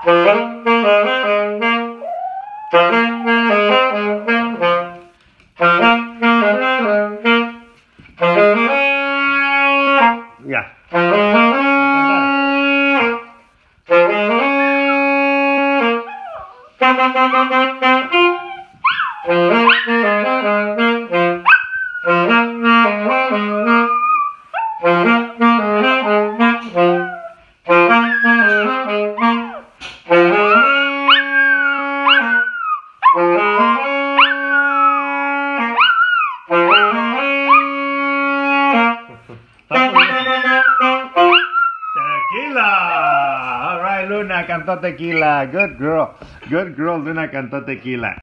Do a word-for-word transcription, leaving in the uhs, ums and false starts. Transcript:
Ya. Tequila. All right, Luna cantó tequila. Good girl. Good girl, Luna cantó tequila.